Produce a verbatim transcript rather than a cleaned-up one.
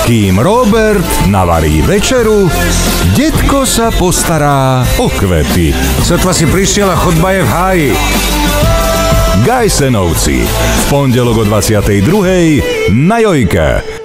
Kým Robert navarí večeru, detko sa postará o kvety. Sotva si prišiel a chodba je v háji. Gajsenovci. V pondelok o dvadsiatej druhej na Jojke.